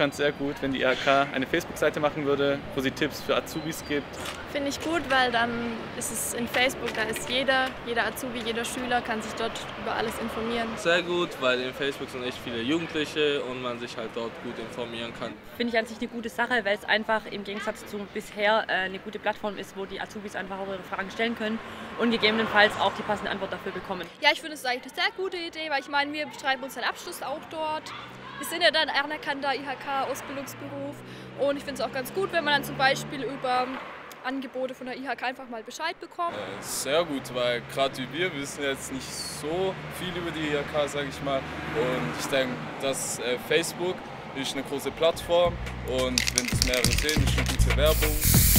fand es sehr gut, wenn die IHK eine Facebook-Seite machen würde, wo sie Tipps für Azubis gibt. Finde ich gut, weil dann ist es in Facebook, da ist jeder Azubi, jeder Schüler kann sich dort über alles informieren. Sehr gut, weil in Facebook sind echt viele Jugendliche und man sich halt dort gut informieren kann. Finde ich an sich eine gute Sache, weil es einfach im Gegensatz zu bisher eine gute Plattform ist, wo die Azubis einfach auch ihre Fragen stellen können und gegebenenfalls auch die passende Antwort dafür bekommen. Ja, ich finde es eigentlich eine sehr gute Idee, weil ich meine, wir betreiben unseren Abschluss auch dort. Wir sind ja dann anerkannter IHK-Ausbildungsberuf und ich finde es auch ganz gut, wenn man dann zum Beispiel über Angebote von der IHK einfach mal Bescheid bekommt. Sehr gut, weil gerade wir wissen jetzt nicht so viel über die IHK, sage ich mal. Und ich denke, dass Facebook ist eine große Plattform und wenn das mehrere sehen, ist eine gute Werbung.